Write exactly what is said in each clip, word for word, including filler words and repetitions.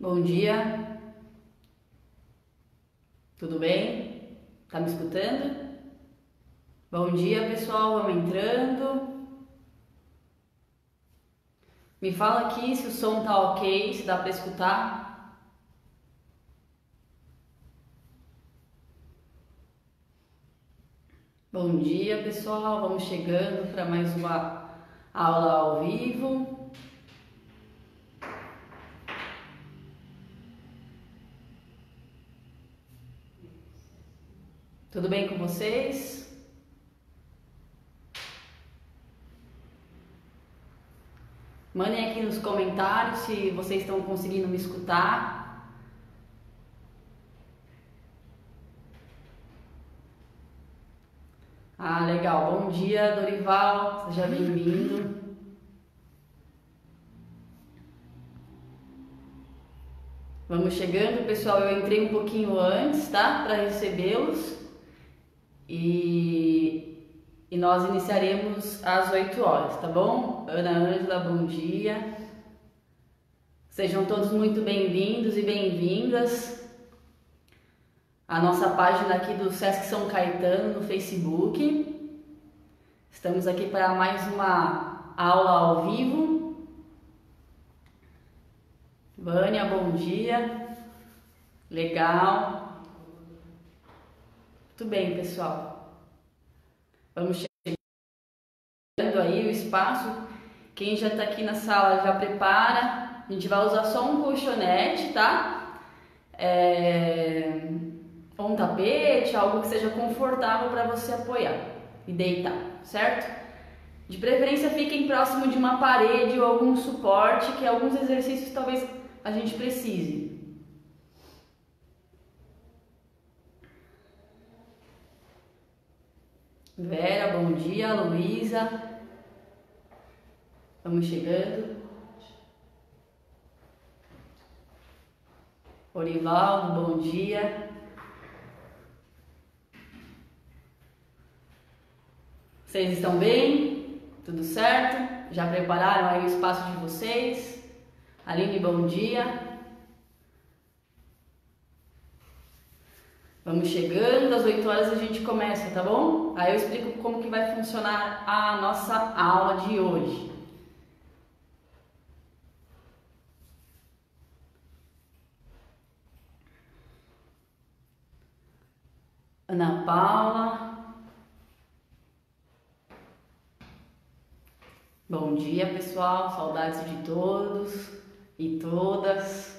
Bom dia, tudo bem? Tá me escutando? Bom dia, pessoal, vamos entrando. Me fala aqui se o som tá ok, se dá para escutar. Bom dia, pessoal, vamos chegando para mais uma aula ao vivo. Tudo bem com vocês? Mandem aqui nos comentários se vocês estão conseguindo me escutar. Ah, legal. Bom dia, Dorival. Seja bem-vindo. Vamos chegando, pessoal. Eu entrei um pouquinho antes, tá? Para recebê-los. E, e nós iniciaremos às oito horas, tá bom? Ana Ângela, bom dia. Sejam todos muito bem-vindos e bem-vindas à nossa página aqui do Sesc São Caetano no Facebook. Estamos aqui para mais uma aula ao vivo. Vânia, bom dia. Legal. Tudo bem, pessoal? Vamos chegando aí o espaço. Quem já está aqui na sala já prepara. A gente vai usar só um colchonete, tá? É... Ou um tapete, algo que seja confortável para você apoiar e deitar, certo? De preferência fiquem próximo de uma parede ou algum suporte, que alguns exercícios talvez a gente precise. Vera, bom dia. Luísa, vamos chegando. Orivaldo, bom dia. Vocês estão bem? Tudo certo? Já prepararam aí o espaço de vocês? Aline, bom dia. Vamos chegando, às oito horas a gente começa, tá bom? Aí eu explico como que vai funcionar a nossa aula de hoje. Ana Paula. Bom dia, pessoal. Saudades de todos e todas.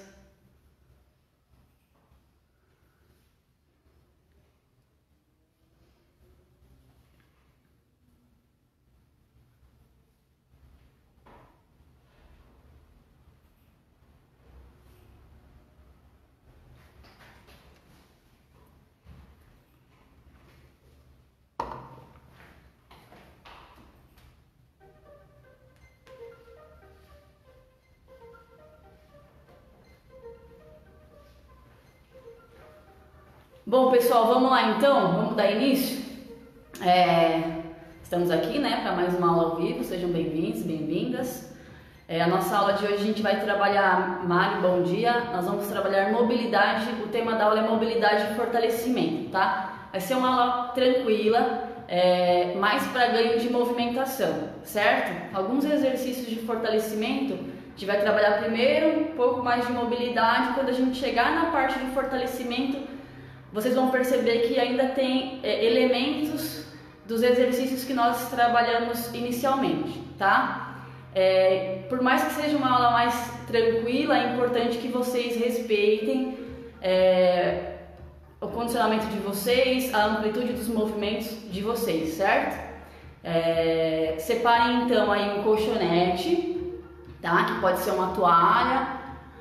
Bom, pessoal, vamos lá então, vamos dar início. É, estamos aqui, né, para mais uma aula ao vivo, sejam bem-vindos, bem-vindas. É, a nossa aula de hoje a gente vai trabalhar, Mari, bom dia, nós vamos trabalhar mobilidade, o tema da aula é mobilidade e fortalecimento, tá? Vai ser uma aula tranquila, é, mais para ganho de movimentação, certo? Alguns exercícios de fortalecimento, a gente vai trabalhar primeiro um pouco mais de mobilidade, quando a gente chegar na parte de fortalecimento, vocês vão perceber que ainda tem é, elementos dos exercícios que nós trabalhamos inicialmente, tá? É, por mais que seja uma aula mais tranquila, é importante que vocês respeitem é, o condicionamento de vocês, a amplitude dos movimentos de vocês, certo? É, separem então aí um colchonete, tá? Que pode ser uma toalha.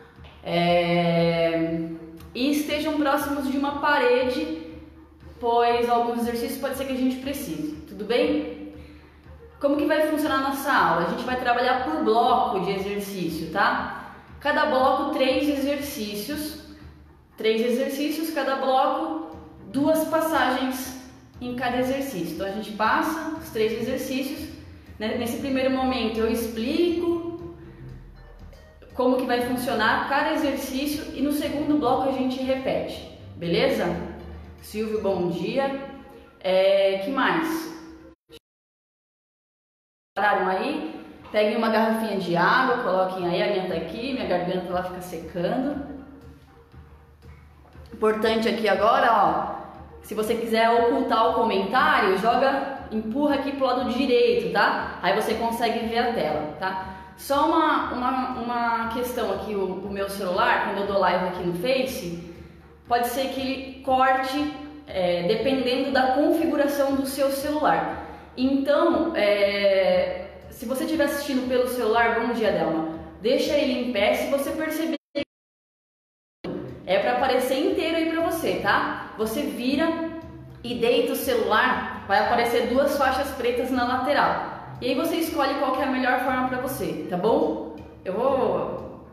É, E estejam próximos de uma parede, pois alguns exercícios pode ser que a gente precise, tudo bem? Como que vai funcionar a nossa aula? A gente vai trabalhar por bloco de exercício, tá? Cada bloco, três exercícios, três exercícios, cada bloco, duas passagens em cada exercício. Então a gente passa os três exercícios, né? Nesse primeiro momento eu explico como que vai funcionar cada exercício e no segundo bloco a gente repete, beleza? Silvio, bom dia. É, que mais? Pararam aí? Peguem uma garrafinha de água, coloquem aí, a minha tá aqui, minha garganta lá fica secando. Importante aqui agora, ó, se você quiser ocultar o comentário, joga, empurra aqui pro lado direito, tá? Aí você consegue ver a tela, tá? Só uma, uma, uma questão aqui, o, o meu celular, quando eu dou live aqui no Face, pode ser que ele corte, é, dependendo da configuração do seu celular. Então, é... se você estiver assistindo pelo celular, bom dia, Delma, deixa ele em pé. Se você perceber, é para aparecer inteiro aí para você, tá? Você vira e deita o celular, vai aparecer duas faixas pretas na lateral. E aí você escolhe qual que é a melhor forma para você, tá bom? Eu vou...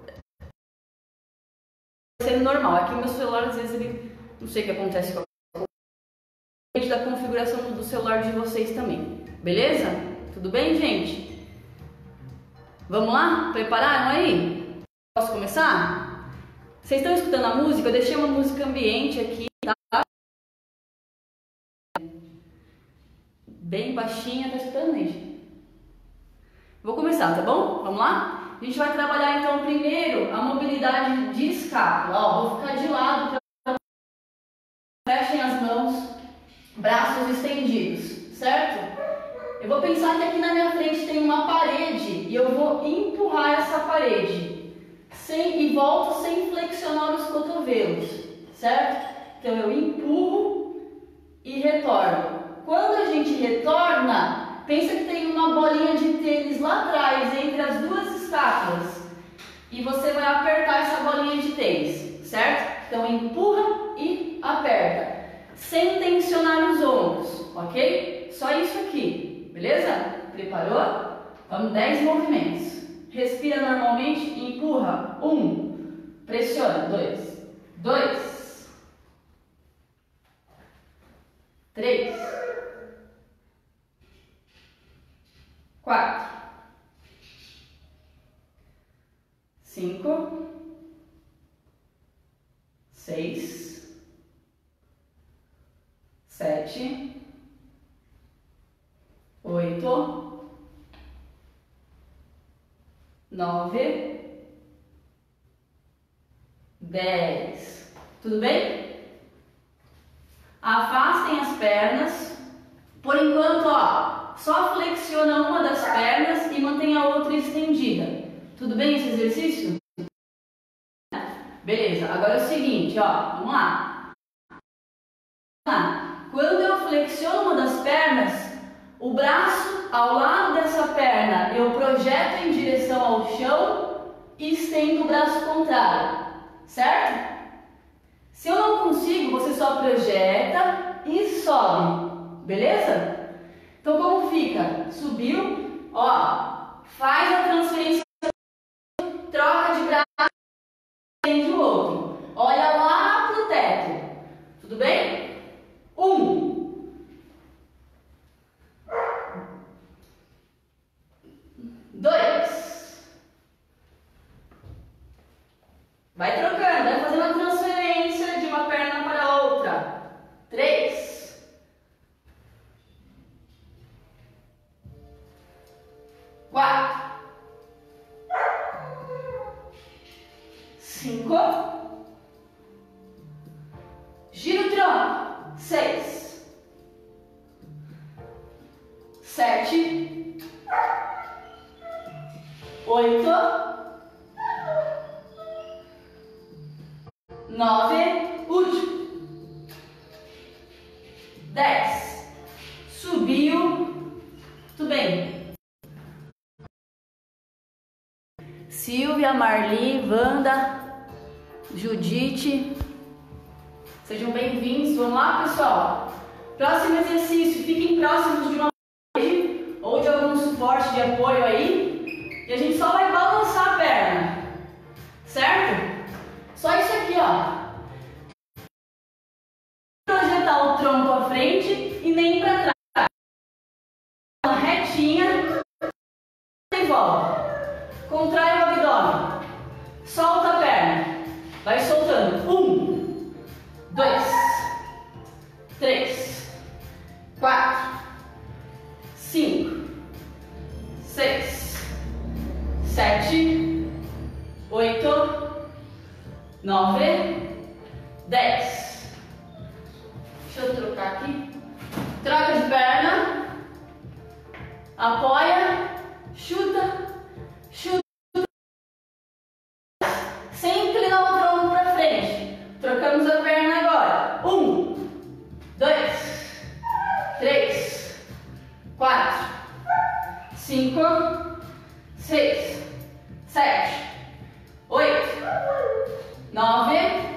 sendo normal, aqui o meu celular às vezes ele... não sei o que acontece com a... da configuração do celular de vocês também, beleza? Tudo bem, gente? Vamos lá? Prepararam aí? Posso começar? Vocês estão escutando a música? Eu deixei uma música ambiente aqui, tá? Bem baixinha, tá escutando, gente? Vou começar, tá bom? Vamos lá? A gente vai trabalhar então primeiro a mobilidade de escápula. Ó, vou ficar de lado, pra... fechem as mãos, braços estendidos, certo? Eu vou pensar que aqui na minha frente tem uma parede e eu vou empurrar essa parede sem, e volto sem flexionar os cotovelos, certo? Então eu empurro e retorno. Quando a gente retorna, pensa que tem uma bolinha de tênis lá atrás, entre as duas escápulas, e você vai apertar essa bolinha de tênis, certo? Então empurra e aperta, sem tensionar os ombros, ok? Só isso aqui, beleza? Preparou? Vamos, dez movimentos. Respira normalmente e empurra. Um, pressiona. Dois, dois, três, quatro, cinco, seis, sete, oito, nove, dez. Tudo bem? Afastem as pernas. Por enquanto, ó, só flexiona uma das pernas e mantém a outra estendida. Tudo bem esse exercício? Beleza. Agora é o seguinte, ó, vamos lá. Quando eu flexiono uma das pernas, o braço ao lado dessa perna eu projeto em direção ao chão e estendo o braço contrário, certo? Se eu não consigo, você só projeta e sobe, beleza? Então como fica? Subiu, ó, faz a transferência, troca de braço, estende o outro, olha lá pro teto, tudo bem? Um, dois, vai trocando, vai fazendo a transferência de uma perna para a outra. Três, quatro, cinco, gira o tronco. Seis, sete, oito, nove, último, dez, subiu, tudo bem. Silvia, Marli, Wanda, Judite, sejam bem-vindos. Vamos lá, pessoal? Próximo exercício, fiquem próximos de uma parede ou de algum suporte de apoio aí e a gente só vai balançar a perna, certo? Só isso aqui, ó. Projetar o tronco à frente e nem para trás. Uma retinha e volta. Contrai o abdômen. nove, dez. Deixa eu trocar aqui. Troca de perna. Apoia. Chuta. Chuta. Sem inclinar o tronco para frente. Trocamos a perna agora. Um, dois, três, quatro, cinco, seis, sete, oito, nove,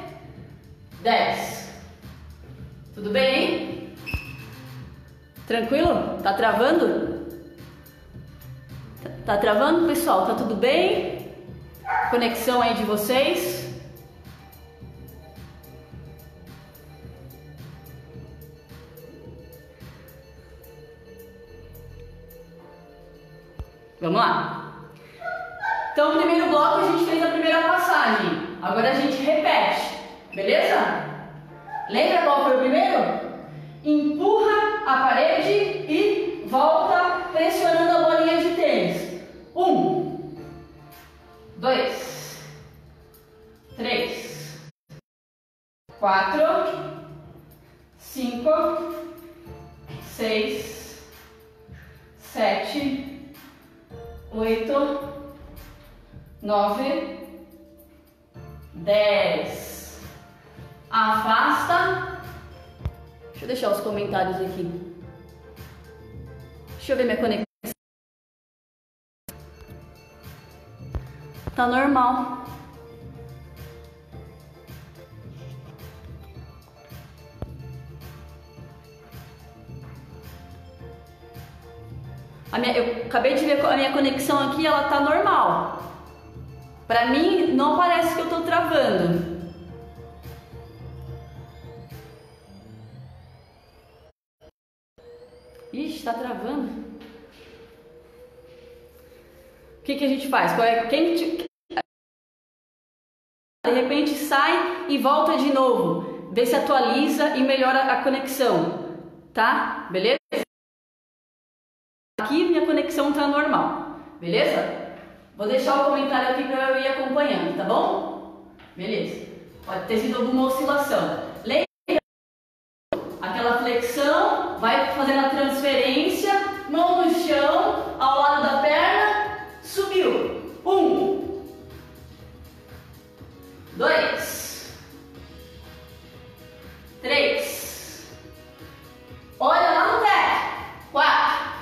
dez. Tudo bem, hein? Tranquilo? Tá travando? Tá, tá travando, pessoal? Tá tudo bem? Conexão aí de vocês? Vamos lá. Então, no primeiro bloco a gente fez a primeira passagem. Agora a gente repete, beleza? Lembra qual foi o primeiro? Empurra a parede e volta pressionando a bolinha de tênis. Um, dois, três, quatro, cinco, seis, sete, oito, nove, dez. Afasta. Deixa eu deixar os comentários aqui. Deixa eu ver minha conexão. Tá normal. A minha, eu acabei de ver a minha conexão aqui, ela tá normal. Pra mim, não parece que eu tô travando. Ixi, tá travando. O que que a gente faz? Quem te... De repente sai e volta de novo. Vê se atualiza e melhora a conexão. Tá? Beleza? Aqui minha conexão tá normal. Beleza? Vou deixar o comentário aqui para eu ir acompanhando, tá bom? Beleza. Pode ter sido alguma oscilação. Lembra? Aquela flexão, vai fazendo a transferência, mão no chão, ao lado da perna, subiu. Um, dois, três, olha lá no teto, quatro,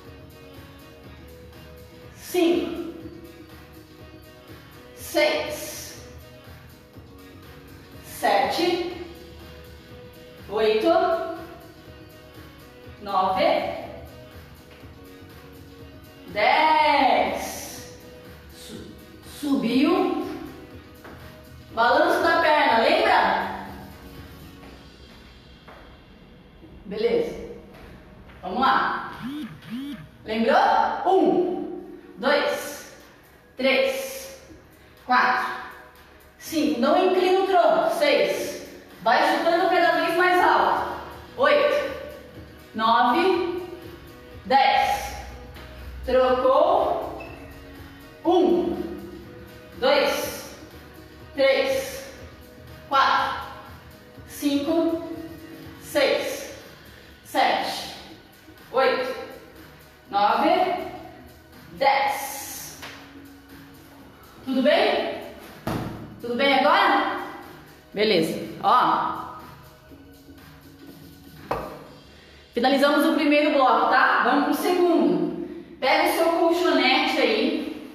cinco, seis, sete, oito, nove, dez. Subiu. Balanço da perna, lembra? Beleza. Vamos lá. Lembrou? Um, dois, três, quatro, cinco. Não inclina o tronco. Seis. Vai chutando cada vez mais alto. Oito, nove, dez. Trocou. Um, dois, três, quatro, cinco, seis, sete, oito, nove, dez. Tudo bem? Tudo bem agora? Beleza. Ó. Finalizamos o primeiro bloco, tá? Vamos pro segundo. Pega o seu colchonete aí.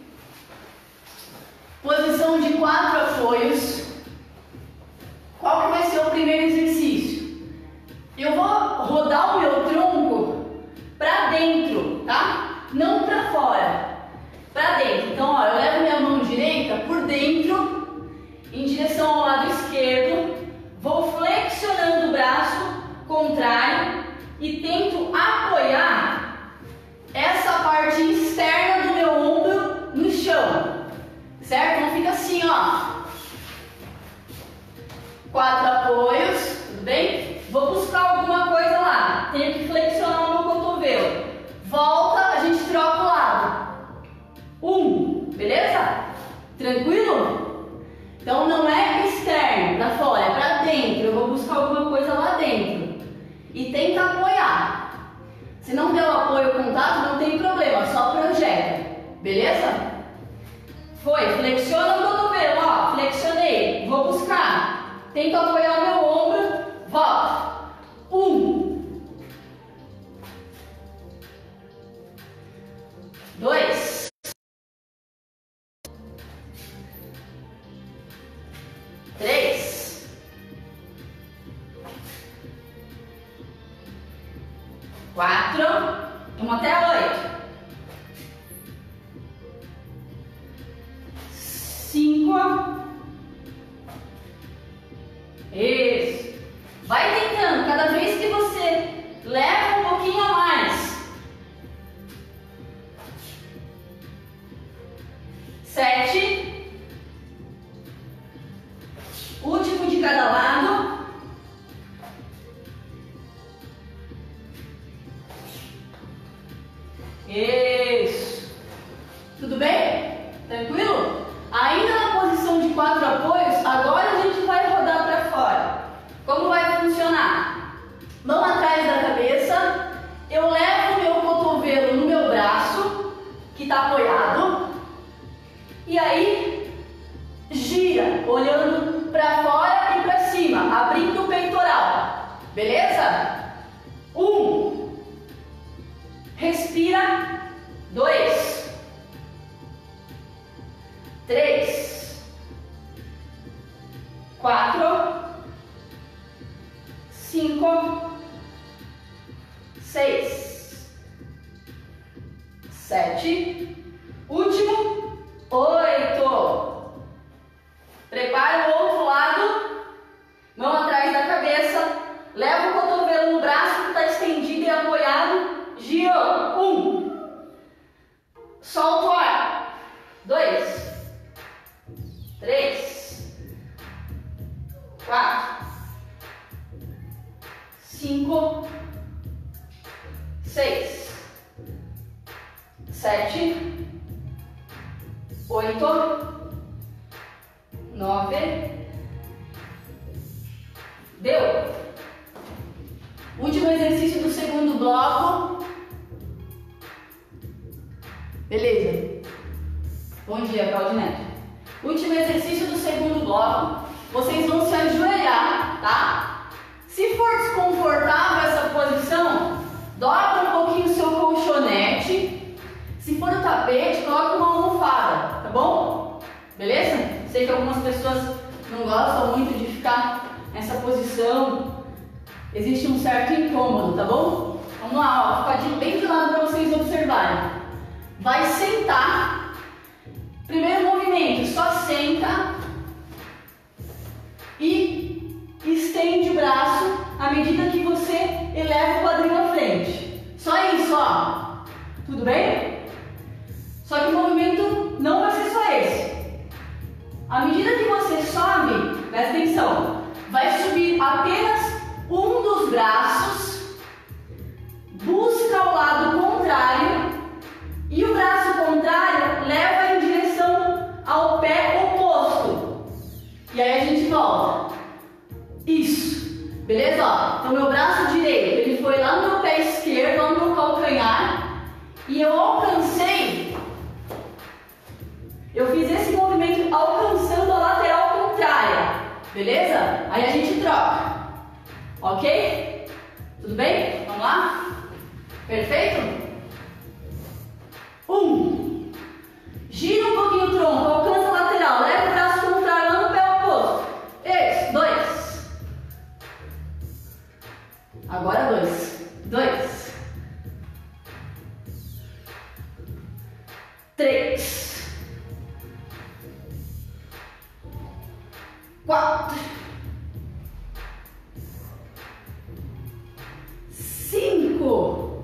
Posição de quatro apoios. Qual que vai ser o primeiro exercício? Eu vou rodar o meu tronco para dentro, tá? Não para fora. Para dentro. Então, ó, eu levo minha mão direita por dentro, em direção ao lado esquerdo. Vou flexionando o braço contrário e tento apoiar essa parte externa do meu ombro no chão, certo? Não fica assim, ó. Quatro apoios, tudo bem? Vou buscar alguma coisa lá, tenho que flexionar o meu cotovelo. Volta, a gente troca o lado. Um, beleza? Tranquilo? Então não é externo. para fora, é para dentro. Eu vou buscar alguma coisa lá dentro. E tenta apoiar. Se não der o apoio ou contato, não tem problema, só projeta. Beleza? Foi, flexiona o cotovelo, ó, flexionei, vou buscar. Tento apoiar o meu ombro, volta. Um. Dois. Três. Quatro. Vamos até oito. Cinco. Isso. Vai tentando, cada vez que você leva um pouquinho a mais. Sete. Último de cada lado. Isso. Tudo bem? Tranquilo? Ainda na posição de quatro apoios, agora a gente vai rodar para fora. Como vai funcionar? Mão atrás da cabeça, eu levo o meu cotovelo no meu braço, que está apoiado, e aí gira, olhando para fora e para cima, abrindo o peitoral. Beleza? Um. Respira. Dois. Três. Quatro. Cinco. Seis. Sete. Último. Oito. Prepara o outro lado. Mão atrás da cabeça. Leva o cotovelo no braço que está estendido e apoiado. Girou. Um. Solta o ar. Dois. Três. Quatro. Cinco. Seis. Sete. Oito. Nove. Deu. Último exercício do segundo bloco. Beleza. Bom dia, Claudinete. Último exercício do segundo bloco. Vocês vão se ajoelhar, tá? Se for desconfortável essa posição, dobra um pouquinho o seu colchonete. Se for o tapete, coloca uma almofada, tá bom? Beleza? Sei que algumas pessoas não gostam muito de ficar nessa posição. Existe um certo incômodo, tá bom? Vamos lá, ó, ficar de bem de lado para vocês observarem. Vai sentar. Primeiro movimento, só senta e estende o braço à medida que você eleva o quadril à frente. Só isso, ó. Tudo bem? Só que o movimento não vai ser só esse. À medida que você sobe, presta atenção, vai subir apenas um dos braços, busca o lado contrário e o braço contrário leva em direção ao pé oposto. E aí a gente volta. Isso. Beleza? Ó, então meu braço direito, ele foi lá no meu pé esquerdo, lá no meu calcanhar, e eu alcancei, eu fiz esse movimento alcançando a lateral contrária. Beleza? Aí a gente troca. Ok? Tudo bem? Vamos lá? Perfeito? Um. Gira um pouquinho o tronco, alcança a lateral, leva o braço contrário lá no pé oposto. Isso. Dois. Agora dois. Dois. Três. Quatro. Cinco.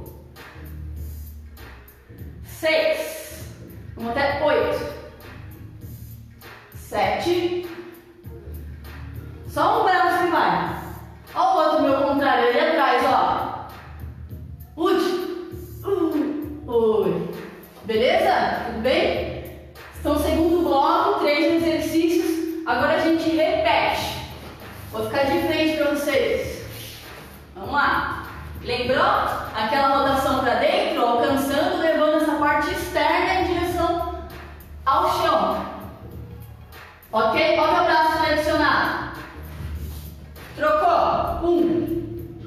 Seis. Vamos até oito. Sete. Só um braço que vai. Olha o outro meu contrário ali atrás, ó. Último. Um. Oi. Beleza? Tudo bem? Então, segundo bloco, três exercícios. Agora a gente repete. vocês. Vamos lá. Lembrou? Aquela rotação para dentro, alcançando, levando essa parte externa em direção ao chão. Ok? Olha o braço flexionado. Trocou. Um.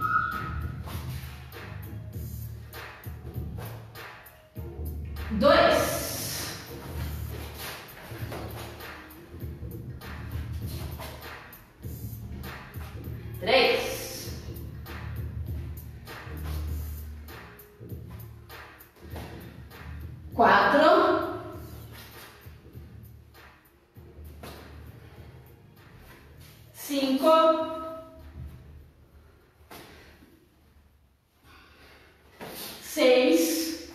Dois. Três. Quatro. Cinco. Seis.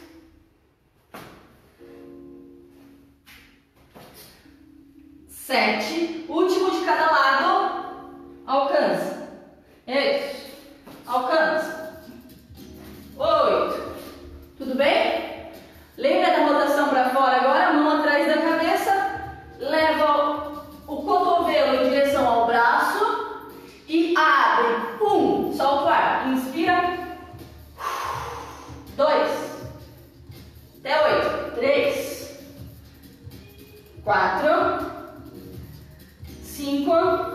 Sete. Último de cada lado. Alcança. Isso. Alcança. Oito. Tudo bem? Lembra da rotação para fora agora? Mão atrás da cabeça. Leva o cotovelo em direção ao braço e abre. Um. Solta o ar. Inspira. Dois. Até oito. Três. Quatro. Cinco.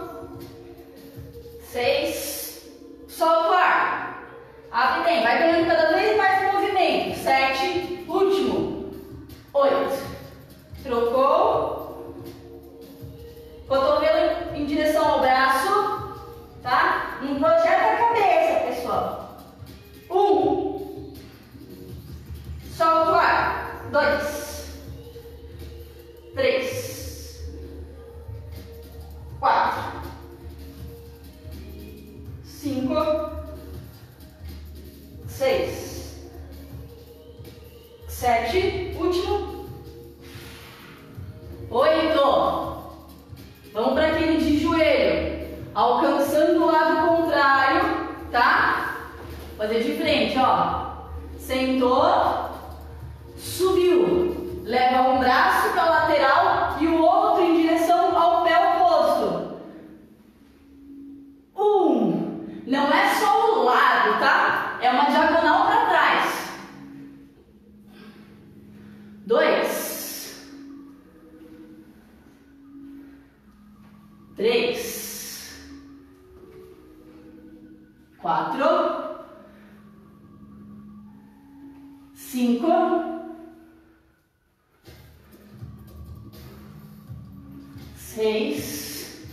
Seis. Solta o ar. Abre bem. Vai ganhando cada vez mais movimento. Sete. Último. Oito. Trocou. Cotovelo em direção ao braço. Tá? Não projeta a cabeça, pessoal. Um. Solta o ar. Dois. Três. Quatro. Cinco. Seis. Sete. Último. Oito. Vamos para aquele de joelho. Alcançando o lado contrário, tá? Fazer de frente, ó. Sentou. Subiu. Leva um braço para a lateral e o outro em direção ao pé oposto. Um. Não é só o lado, tá? É uma diagonal para trás. Dois. Três. Quatro. Cinco. Seis.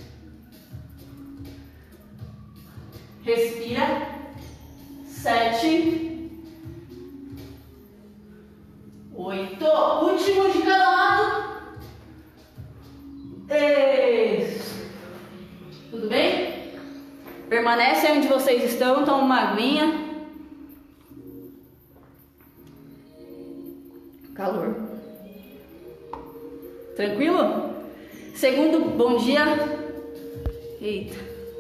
Respira. Sete. Oito. Último de cada lado. Isso. Tudo bem? Permanece onde vocês estão. Toma uma aguinha. Calor. Tranquilo? Segundo, bom dia. Eita.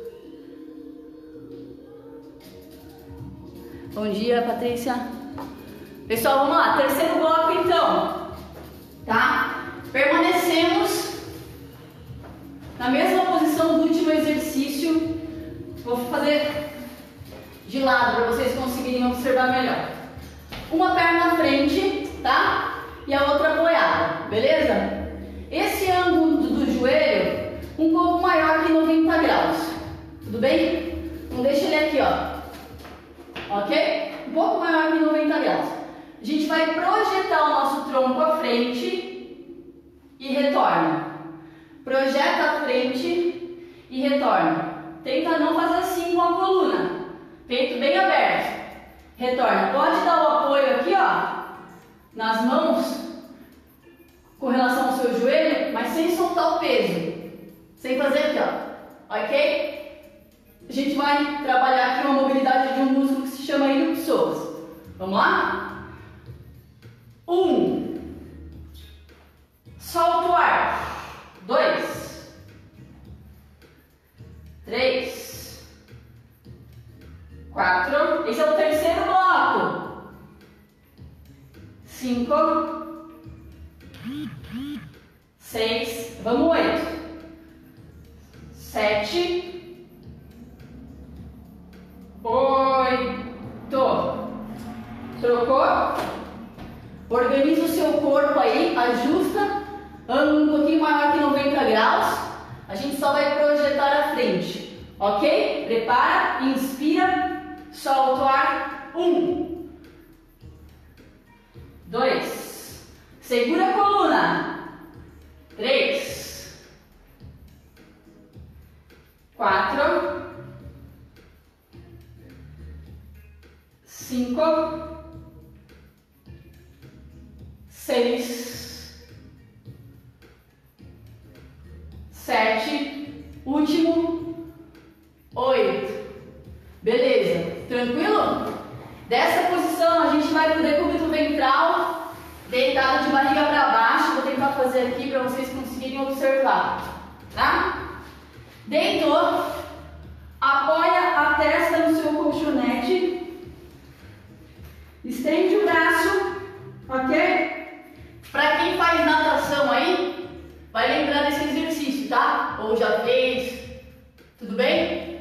Bom dia, Patrícia. Pessoal, vamos lá. Terceiro bloco, então. Tá? Permanecemos na mesma posição do último exercício. Vou fazer de lado para vocês conseguirem observar melhor. Uma perna na frente, tá? E a outra apoiada, beleza? Esse ângulo do, do joelho um pouco maior que noventa graus. Tudo bem? Então deixa ele aqui, ó. Ok? Um pouco maior que noventa graus. A gente vai projetar o nosso tronco à frente e retorna. Projeta à frente e retorna. Tenta não fazer assim com a coluna. Peito bem aberto. Retorna. Pode dar o apoio aqui, ó, nas mãos, com relação ao seu joelho, mas sem soltar o peso. Sem fazer aqui, ó. Ok? A gente vai trabalhar aqui uma mobilidade de um músculo que se chama iliopsoas. Vamos lá? Um. Solta o ar. Dois. Três. Quatro. Esse é o terceiro bloco. Cinco. Seis. Vamos, oito. Sete. Organiza o seu corpo aí, ajusta, ângulo um pouquinho maior que noventa graus. A gente só vai projetar a frente, ok? Prepara, inspira, solta o ar. Um, dois, segura a coluna. Três, quatro, cinco, seis, sete, último, oito. Beleza, tranquilo? Dessa posição a gente vai pro decúbito ventral, deitado de barriga para baixo. Vou tentar fazer aqui para vocês conseguirem observar, tá? Deitou, apoia a testa no seu colchonete, estende o braço, ok? Para quem faz natação aí, vai lembrar desse exercício, tá? Ou já fez, tudo bem?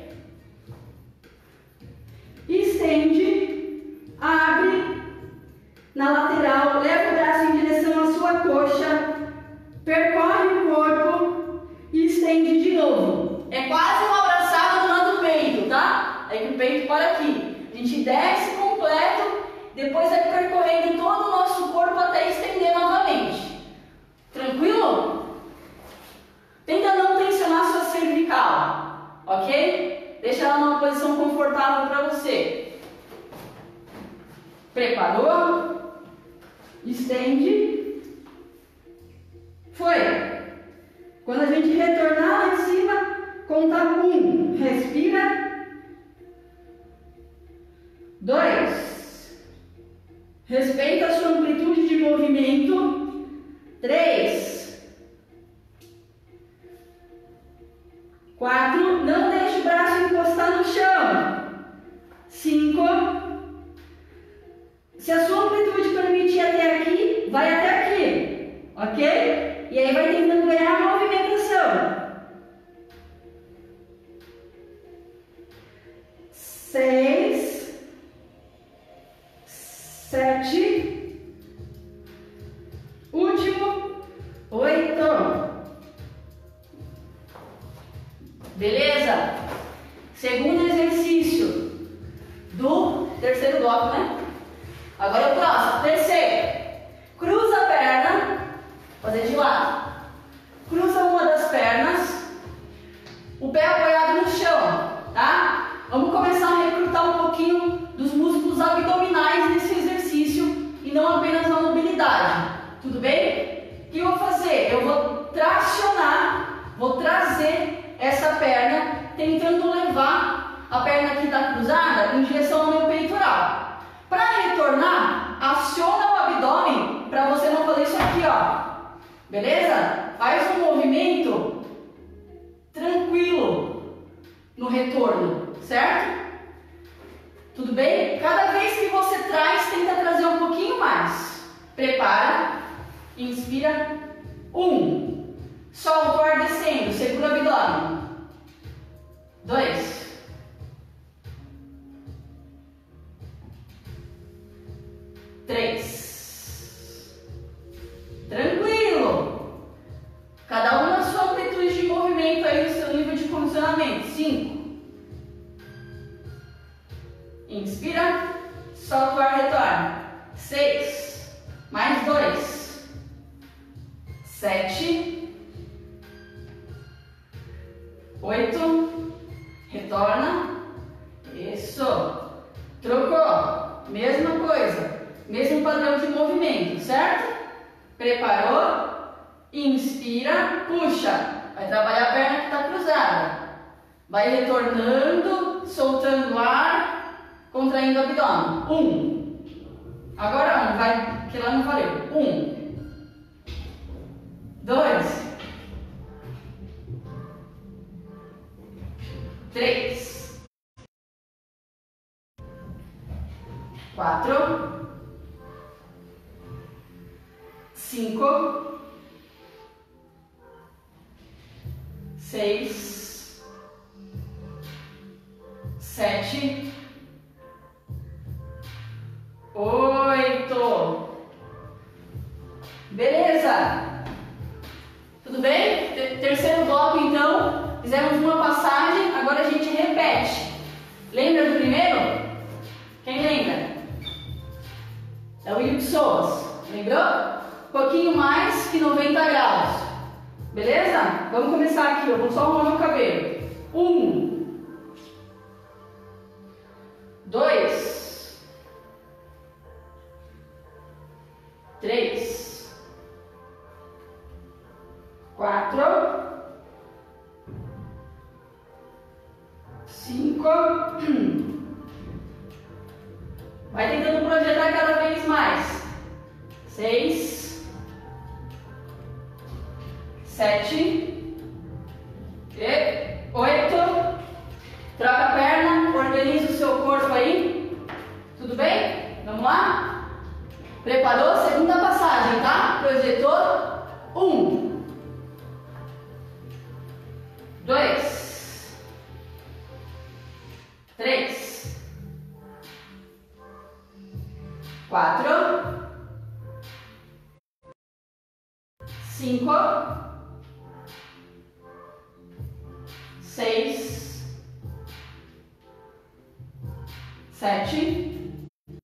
Estende, abre na lateral, leva o braço em direção à sua coxa, percorre o corpo e estende de novo. É quase uma abraçada do lado do peito, tá? Aí o peito para aqui. A gente desce completo, depois vai percorrendo todo o nosso corpo até estender novamente. Tranquilo? Tenta não tensionar sua cervical, ok? Deixa ela numa posição confortável para você. Preparou? Estende. Foi. Quando a gente retornar lá em cima, conta um. Respira. Dois. Respeita a sua amplitude de movimento. Três. Quatro. Não deixe o braço encostar no chão. Cinco. Se a sua amplitude permitir até aqui, vai até aqui, ok? E aí vai tentando ganhar a movimentação. Seis, sete, último, oito. Beleza? Segundo exercício do terceiro bloco, né? Agora o próximo, terceiro. Cruza a perna, fazer de lado. Cruza uma das pernas, o pé apoiado no chão, tá? Vamos começar a recrutar um pouquinho dos músculos abdominais nesse exercício e não apenas na mobilidade. Tudo bem? O que eu vou fazer? Eu vou tracionar, vou trazer essa perna, tentando levar a perna que está cruzada em direção ao meu peitoral. Para retornar, aciona o abdômen para você não fazer isso aqui, ó. Beleza? Faz um movimento tranquilo no retorno, certo? Tudo bem? Cada vez que você traz, tenta trazer um pouquinho mais. Prepara, inspira, um. Solta o ar descendo, segura o abdômen. Dois. Três. Tranquilo. Cada um na sua amplitude de movimento aí, no seu nível de condicionamento. Cinco. Inspira. Solta o ar, retorna. Seis. Mais dois. Sete. Oito. Retorna. Isso. Trocou. Mesma coisa. Mesmo padrão de movimento, certo? Preparou? Inspira, puxa. Vai trabalhar a perna que está cruzada. Vai retornando, soltando o ar, contraindo o abdômen. Um. Agora um, vai, que lá não valeu. Um. Dois. Três. Quatro. Cinco, seis, sete, oito, Beleza? Tudo bem? Terceiro bloco, então. Fizemos uma passagem, agora a gente repete. Lembra do primeiro? Quem lembra? É o William Pessoas. Lembrou? Um pouquinho mais que noventa graus. Beleza? Vamos começar aqui. Eu vou só arrumar meu cabelo. Um. Dois. Três. Quatro. Cinco. Vai tentando projetar cada vez mais. Seis. Sete. E oito. Troca a perna, organiza o seu corpo aí. Tudo bem? Vamos lá? Preparou? Segunda passagem, tá? Projetou. Um. Dois. Três. Quatro. Cinco. Seis. Sete.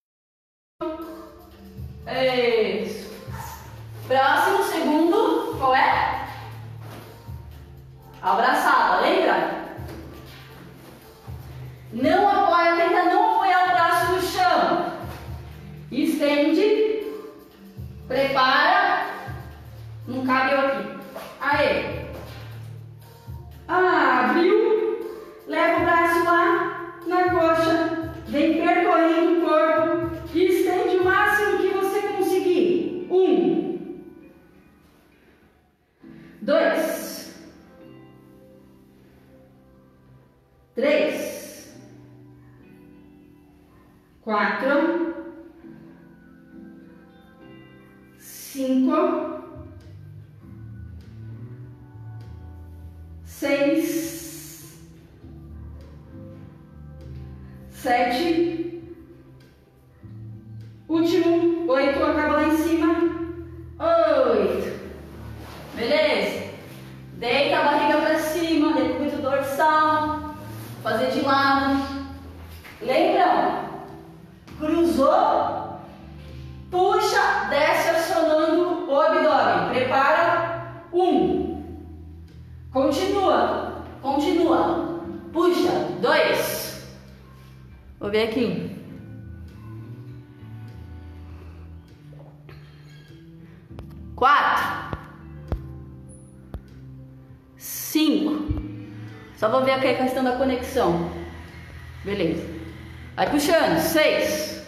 Isso. Próximo, segundo, qual é? Abraçada, lembra? Não apoia, tenta não apoiar o braço no chão. Estende. Prepara. Não cabe eu aqui. Aê. Abriu. Leva o braço lá na coxa. Vem percorrendo o corpo. E estende o máximo que você conseguir. Um. Dois. Três. Quatro. Cinco. Seis. Sete. Último. Oito. Acaba lá em cima. Oito. Beleza? Deita a barriga para cima. Deita o dorsal. Fazer de lado. Lembra? Cruzou. Puxa. Desce acionando o abdômen. Prepara. Um. Continua, continua. Puxa, dois. Vou ver aqui. Quatro. Cinco. Só vou ver aqui a questão da conexão. Beleza. Vai puxando. Seis.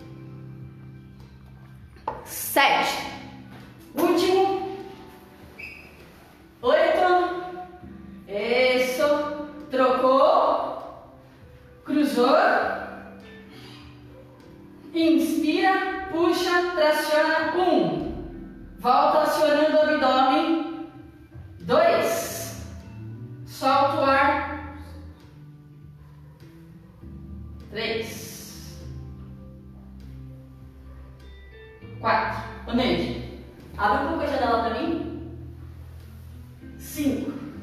Sete. Último. Oito. Isso, trocou, cruzou, inspira, puxa, traciona, um, volta acionando o abdômen, dois, solta o ar, três, quatro, ô Neide, abre um pouco a janela para mim, cinco,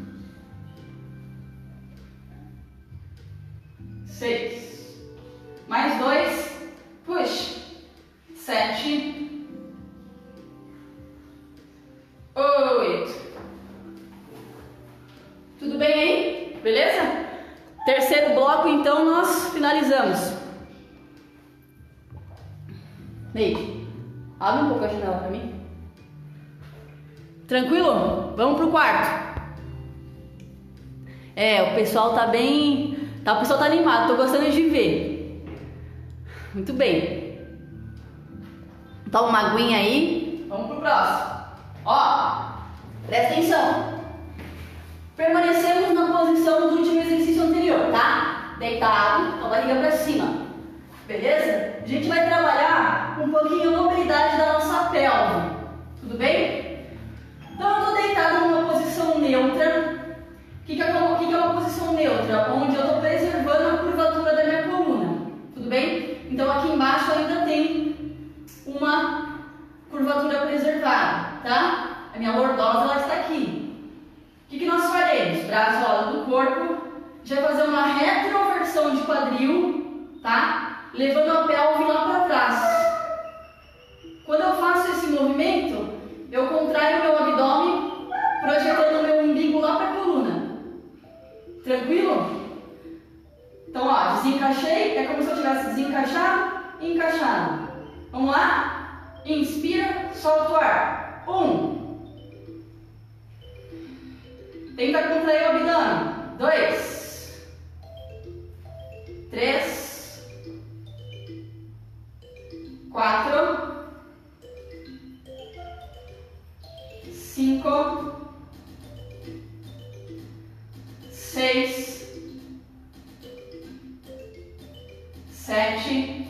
seis, mais dois, puxa, sete, oito. Tudo bem aí? Beleza? Terceiro bloco, então nós finalizamos. Neide, abre um pouco a janela para mim. Tranquilo? Vamos pro quarto. É, o pessoal tá bem. Tá, o pessoal tá animado, tô gostando de ver. Muito bem. Toma uma aguinha aí. Vamos pro próximo. Ó, presta atenção. Permanecemos na posição do último exercício anterior, tá? Deitado, com a barriga pra cima. Beleza? A gente vai trabalhar um pouquinho a mobilidade da nossa pelve. Tudo bem? Então eu tô deitado numa posição neutra. O que, que, é, que, que é uma posição neutra? Onde eu estou preservando a curvatura da minha coluna. Tudo bem? Então aqui embaixo ainda tem uma curvatura preservada, tá? minha lordose ela está aqui. O que, que nós faremos? Braço ao lado do corpo. A gente vai fazer uma retroversão de quadril, tá? Levando a pelve lá para trás. Quando eu faço esse movimento, eu contraio o meu abdômen, projetando o meu umbigo lá para a coluna. Tranquilo? Então, ó, desencaixei, é como se eu tivesse desencaixado e encaixado. Vamos lá? Inspira, solta o ar. Um. Tenta contrair o abdômen. Dois. Três. Quatro. Cinco. Seis. Sete.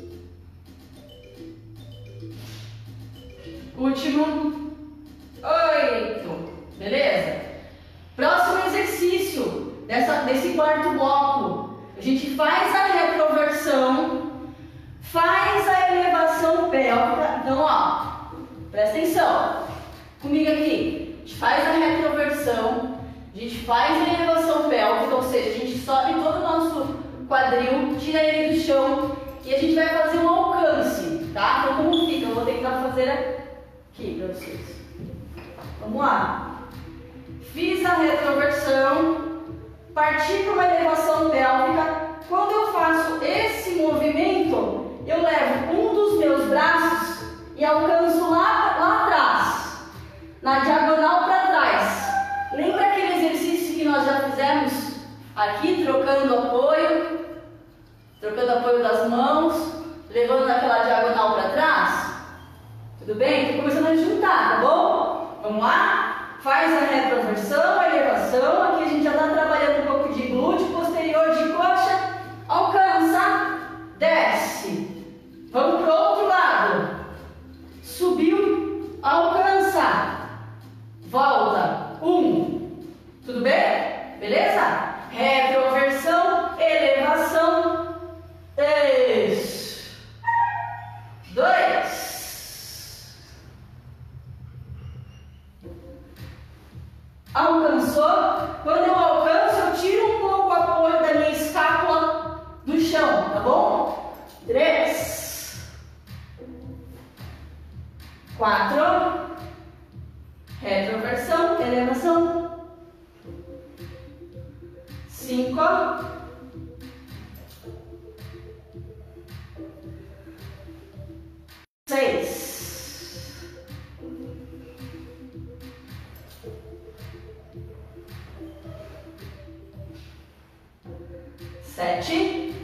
Último. Oito. Beleza? Próximo exercício dessa, desse quarto bloco. A gente faz a retroversão, faz a elevação pélvica. Então, ó, presta atenção. Comigo aqui. A gente faz a retroversão, a gente faz a elevação pélvica, ou seja, a gente sobe todo o nosso quadril, tira ele do chão e a gente vai fazer um alcance, tá? Então como fica? Eu vou tentar fazer aqui para vocês. Vamos lá. Fiz a retroversão, parti para uma elevação pélvica. Quando eu faço esse movimento, eu levo um dos meus braços e alcanço lá, lá atrás, na diagonal para trás. Lembra aquele exercício que nós já fizemos aqui, trocando apoio? Trocando apoio das mãos, levando naquela diagonal para trás. Tudo bem? Estou começando a juntar, tá bom? Vamos lá? Faz a retroversão, a elevação. Aqui a gente já está trabalhando um pouco de glúteo, posterior de coxa. Alcança, desce. Vamos para o outro lado. Subiu, alcança. Volta. Um. Tudo bem? Beleza? Retroversão, elevação. Três, dois, alcançou. Quando eu alcanço, eu tiro um pouco o apoio da minha escápula do chão, tá bom? Três, quatro, retroversão, elevação. Cinco. Seis, sete,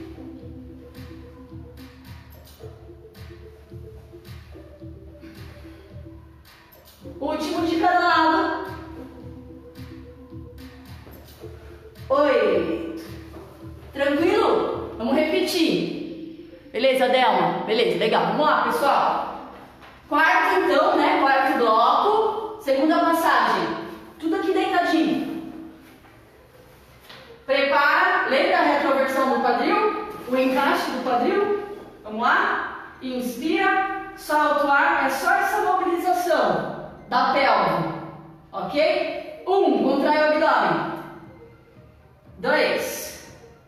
último de cada lado, oito. Tranquilo? Vamos repetir. Beleza, Delma? Beleza, legal. Vamos lá, pessoal. Quarto, então, né? Quarto bloco. Segunda passagem. Tudo aqui deitadinho. Prepara. Lembra a retroversão do quadril? O encaixe do quadril? Vamos lá? Inspira. Solta o ar. É só essa mobilização da pelve. Ok? Um. Contrai o abdômen. Dois.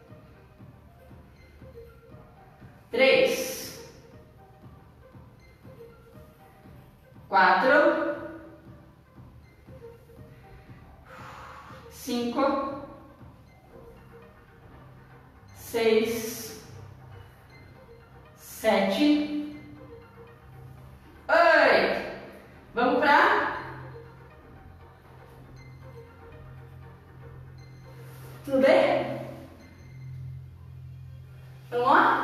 Três, quatro, cinco, seis, sete, oito. Vamos para? Tudo bem? Vamos lá?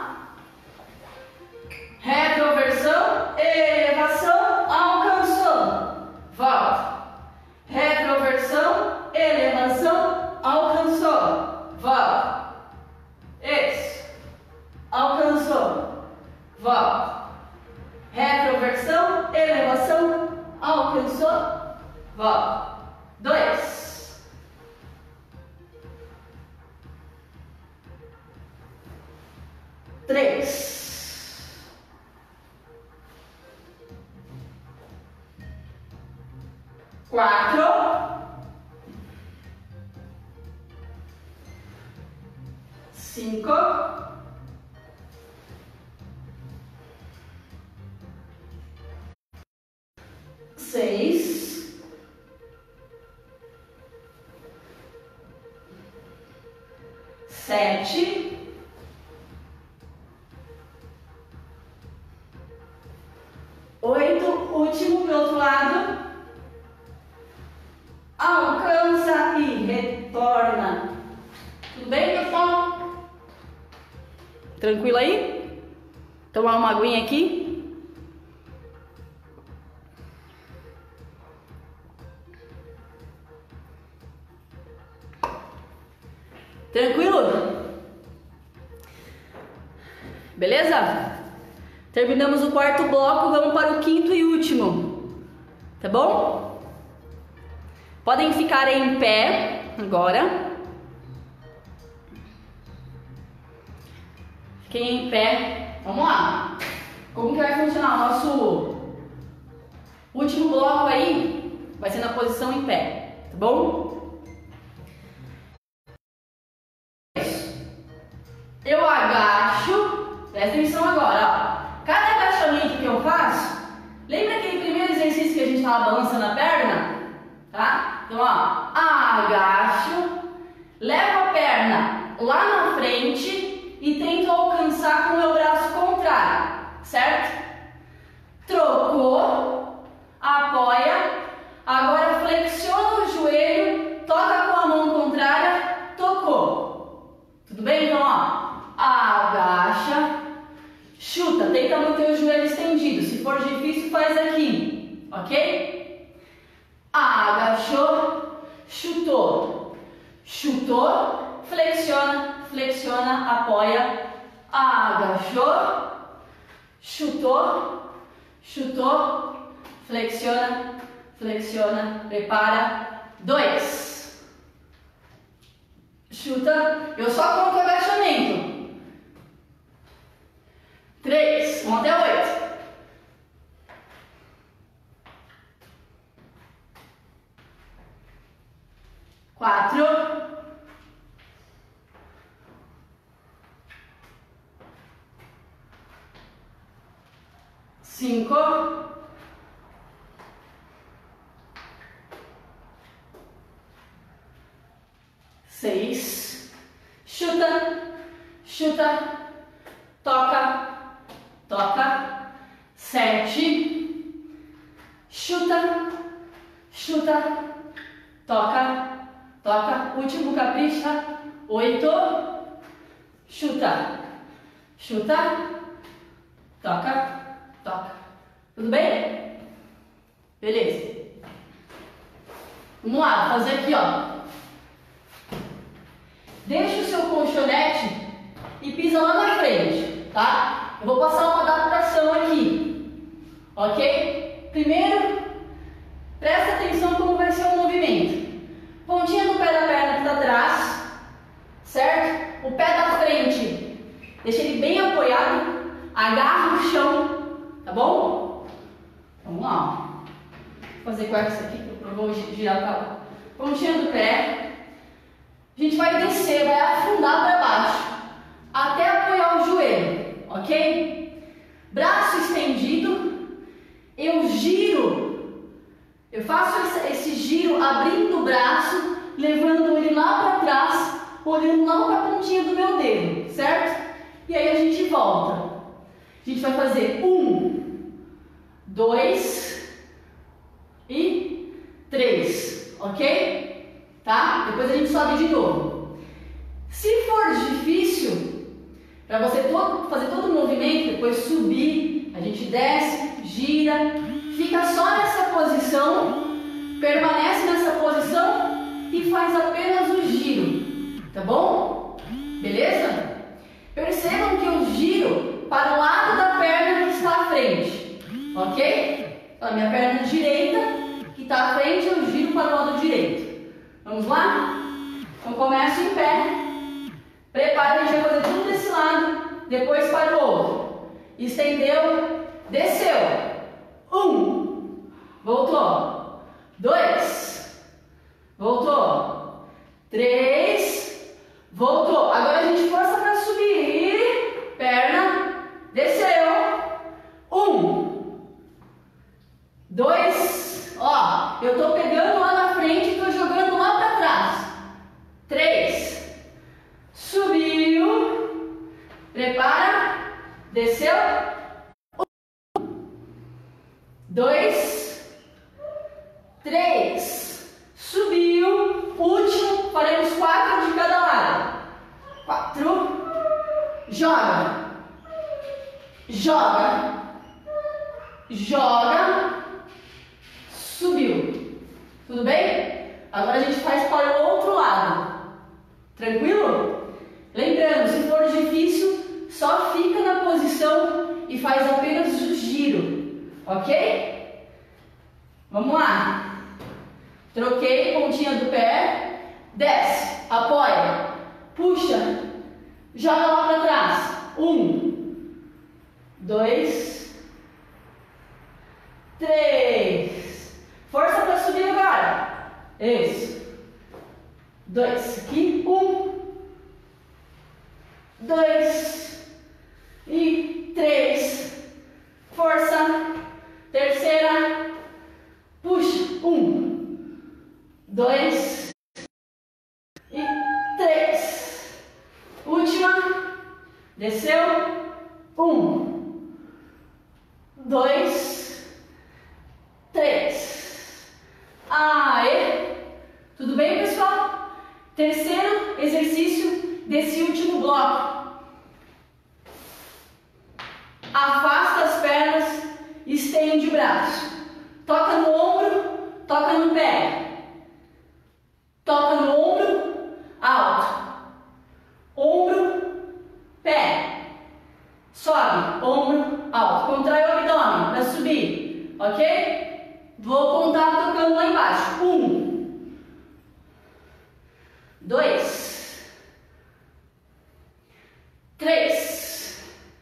Retroversão, elevação, alcançou. Volta. Retroversão, elevação, alcançou. Volta. Isso. Alcançou. Volta. Retroversão, elevação, alcançou. Volta. Dois. Três. quatro, cinco, seis, sete, oito, último pro outro lado, alcança e retorna. Tudo bem, pessoal? Tranquilo aí? Tomar uma aguinha aqui. Tranquilo? Beleza? Terminamos o quarto bloco, vamos para o quinto e último. Tá bom? Podem ficar em pé agora. Fiquem em pé. Vamos lá. Como que vai funcionar o nosso último bloco aí? Vai ser na posição em pé, tá bom? Eu agacho, presta atenção agora, ó. Cada agachamento que eu faço, lembra aquele primeiro exercício que a gente estava balançando a perna? Tá? Então, ó, agacho, levo a perna lá na frente e tento alcançar com o meu braço contrário, certo? Trocou, apoia, agora flexiona o joelho, toca com a mão contrária, tocou. Tudo bem? Então, ó. Agacha, chuta, tenta manter o joelho estendido. Se for difícil, faz aqui, ok? Agachou, chutou, chutou, flexiona, flexiona, apoia. Agachou, chutou, chutou, flexiona, flexiona, prepara. Dois. Chuta, eu só conto o agachamento. Três, vamos até oito. Quatro. Cinco. Seis, chuta, chuta, toca, toca. Sete, chuta, chuta, toca, toca. Último capricha. Oito, chuta, chuta, toca, toca. Tudo bem? Beleza. Vamos lá, vou fazer aqui, ó. Deixa o seu colchonete e pisa lá na frente, tá? Eu vou passar uma adaptação aqui, ok? Primeiro, presta atenção como vai ser o movimento. Pontinha do pé da perna para trás, certo? O pé da frente, deixa ele bem apoiado, agarra o chão, tá bom? Vamos lá, ó. Vou fazer com essa aqui, eu vou girar para lá. Pontinha do pé. A gente vai descer, vai afundar para baixo, até apoiar o joelho, ok? Braço estendido, eu giro, eu faço esse, esse giro abrindo o braço, levando ele lá para trás, olhando lá para a pontinha do meu dedo, certo? E aí a gente volta. A gente vai fazer um, dois e três, ok? Tá? Depois a gente sobe de novo. Se for difícil, para você todo, fazer todo o movimento, depois subir, a gente desce, gira, fica só nessa posição, permanece nessa posição e faz apenas o giro, tá bom? Beleza? Percebam que eu giro para o lado da perna que está à frente, ok? Então, a minha perna direita que está à frente, eu giro para o lado direito. Vamos lá? Então começo em pé. Prepara, a gente vai fazer tudo desse lado. Depois para o outro. Estendeu. Desceu. Um. Voltou. dois, voltou, três, voltou. Agora a gente força para subir, perna, desceu, um, dois, ó, eu tô pegando lá na frente e tô jogando lá para trás, três, subiu, prepara, desceu, um, dois, três, subiu, último, faremos quatro de cada lado, quatro, joga, joga, joga, subiu, tudo bem? Agora a gente faz para o outro lado, tranquilo? Lembrando, se for difícil, só fica na posição e faz apenas o giro, ok? Vamos lá. Troquei, pontinha do pé, desce, apoia, puxa, joga lá para trás. Um, dois, três. Força para subir agora. Isso. Dois. Aqui. Um, dois e três. Força. Terceira. Puxa. Um, dois e três. Última. Desceu. Um, dois, três. Aê! Tudo bem, pessoal? Terceiro exercício desse último bloco. Afasta as pernas, estende o braço. Toca no ombro, toca no pé. Toca no ombro, alto. Ombro, pé. Sobe, ombro, alto. Contrai o abdômen para subir, ok? Vou contar tocando lá embaixo. Um, dois, três,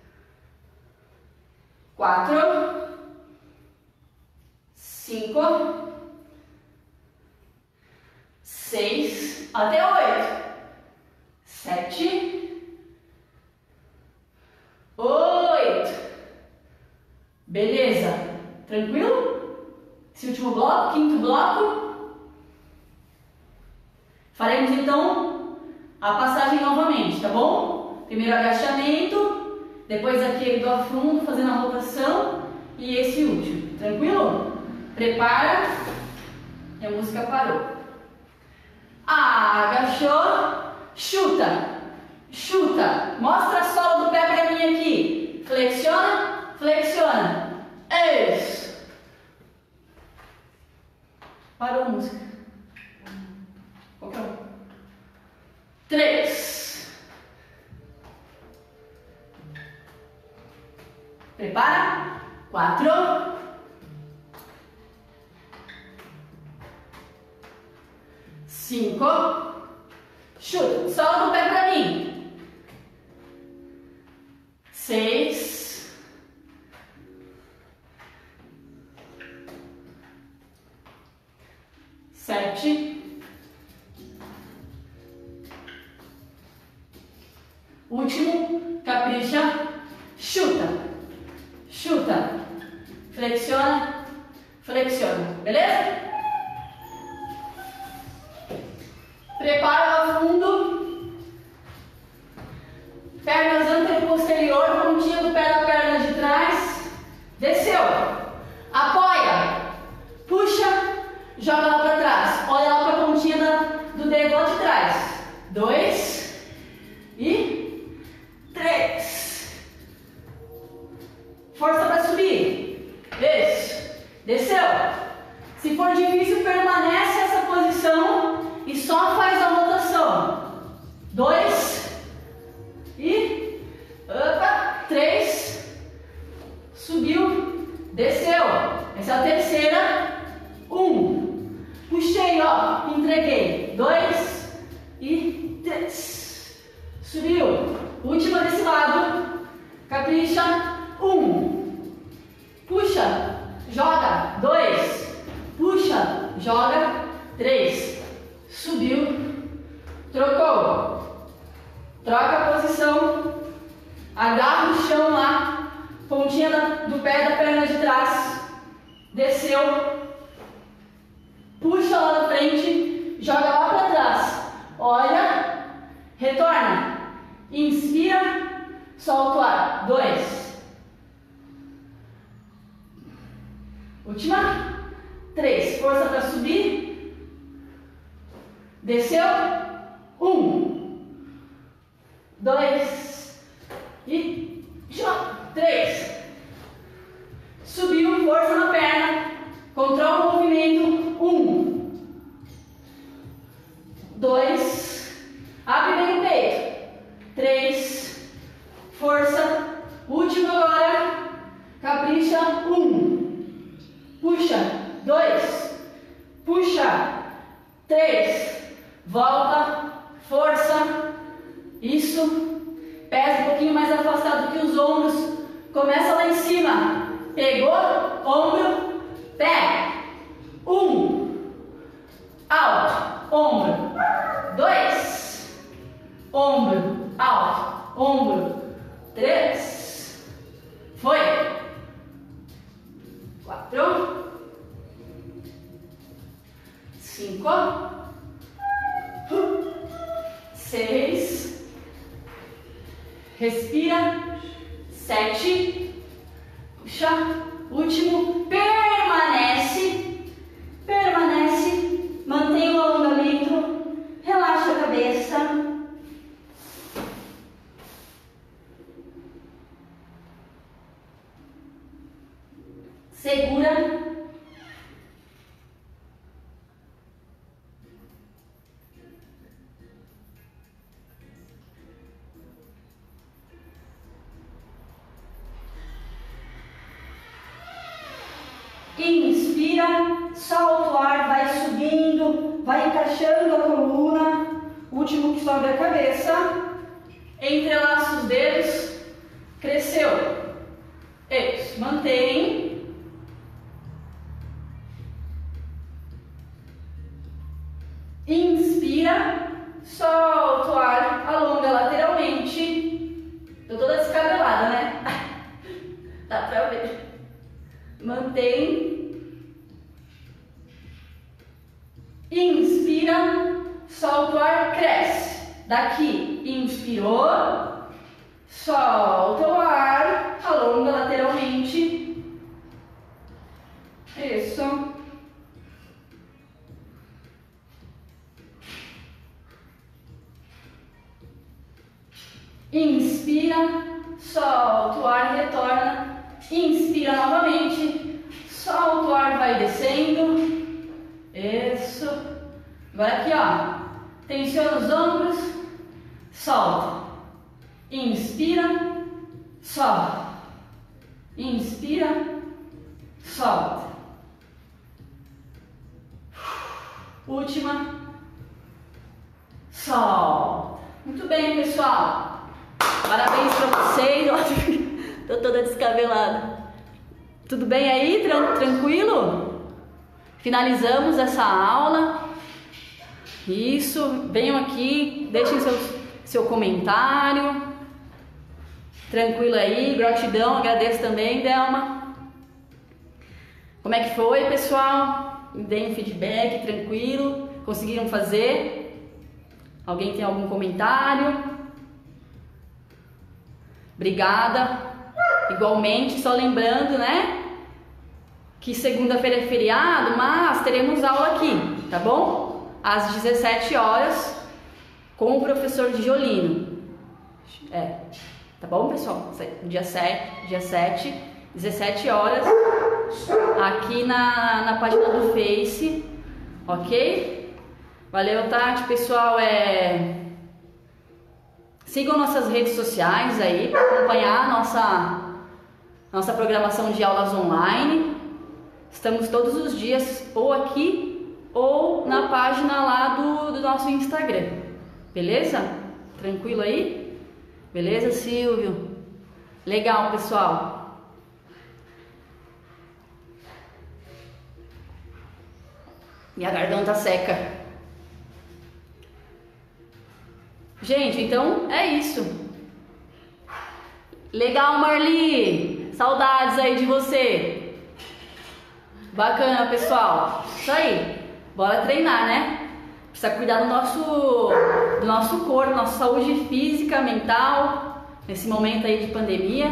quatro, cinco, seis, até oito, sete, oito. Beleza? Tranquilo? Esse último bloco, quinto bloco. Faremos então a passagem novamente, tá bom? Primeiro agachamento, depois aquele do afundo, fazendo a rotação e esse último. Tranquilo? Prepara. E a música parou. Agachou, chuta. Chuta, mostra a sola do pé para mim aqui. Flexiona, flexiona. Isso. Parou a música. Qualquer um. Três. Prepara. Quatro. Cinco. Chuta, sola do pé para mim. Seis. Sete. Último, capricha, chuta, chuta, flexiona, flexiona, beleza? Prepara o fundo, pernas anteposterior, pontinha do pé da perna de trás, desceu, apoia, puxa, joga lá para trás, olha lá para a pontinha da, do dedo lá de trás, dois e três, força para subir, isso, desceu, se for difícil permanece essa posição e só faz a rotação. Dois e opa, três, subiu, desceu. Essa é a terceira. Um, puxei, ó, entreguei. Dois e três, subiu. Última desse lado. Capricha. Um, puxa, joga. Dois, puxa, joga. Troca a posição. Agarra o chão lá. Pontinha do pé da perna de trás. Desceu. Puxa lá na frente. Joga lá para trás. Olha. Retorna. Inspira. Solta o ar. Dois. Última. Três. Força para subir. Desceu. Um. Dois. E três. Subiu. Força na perna. Controla o movimento. Um. Dois. Abre bem o peito. Três. Força. Último agora. Capricha. Um. Puxa. Dois. Puxa. Três. Volta. Força. Isso. Pés um pouquinho mais afastado que os ombros. Começa lá em cima. Pegou. Ombro. Pé. Um. Alto. Ombro. Dois. Ombro. Alto. Ombro. Três. Foi. Quatro. Cinco. Seis. Respira. Sete. Puxa. Último. Permanece. Permanece. Mantém o alongamento. Relaxa a cabeça. Segura. Inspira, solta o ar, vai subindo, vai encaixando a coluna. Último que sobe a cabeça. Entrelaça os dedos. Cresceu. Isso. Mantém. Inspira, solta o ar, alonga lateralmente. Tô toda descabelada, né? Dá pra ver. Mantém. Inspira, solta o ar, cresce. Daqui, inspirou, solta o ar, alonga lateralmente. Isso. Inspira, solta o ar, retorna. Inspira novamente, solta o ar, vai descendo. Isso. Agora aqui, ó. Tensiona os ombros, solta. Inspira, solta. Inspira, solta. Última. Solta. Muito bem, pessoal. Parabéns para vocês. Tô toda descabelada. Tudo bem aí? Tran- tranquilo? Finalizamos essa aula. Isso. Venham aqui, deixem seu, seu comentário. Tranquilo aí. Gratidão. Agradeço também, Delma. Como é que foi, pessoal? Me deem um feedback. Tranquilo? Conseguiram fazer? Alguém tem algum comentário? Obrigada. Igualmente, só lembrando, né? Que segunda-feira é feriado, mas teremos aula aqui, tá bom? Às dezessete horas, com o professor Giolino. É, tá bom, pessoal? Dia sete, dia sete, dezessete horas, aqui na, na página do Face, ok? Valeu, Tati, pessoal, é... sigam nossas redes sociais aí para acompanhar a nossa, nossa programação de aulas online. Estamos todos os dias ou aqui ou na página lá do, do nosso Instagram. Beleza? Tranquilo aí? Beleza, Silvio? Legal, pessoal. Minha garganta seca. Gente, então é isso. Legal, Marli. Saudades aí de você. Bacana, pessoal. Isso aí. Bora treinar, né? Precisa cuidar do nosso, do nosso corpo, nossa saúde física, mental, nesse momento aí de pandemia.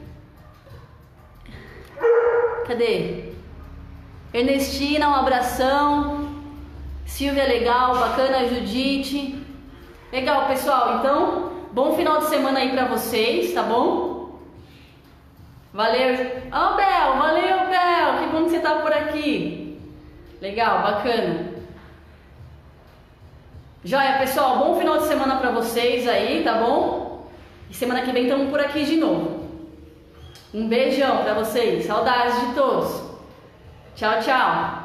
Cadê? Ernestina, um abração. Silvia, legal, bacana, Judite. Legal, pessoal. Então, bom final de semana aí pra vocês, tá bom? Valeu. Ó, oh, Bel, valeu, Bel. Que bom que você tá por aqui. Legal, bacana. Joia, pessoal. Bom final de semana pra vocês aí, tá bom? E semana que vem estamos por aqui de novo. Um beijão pra vocês. Saudades de todos. Tchau, tchau.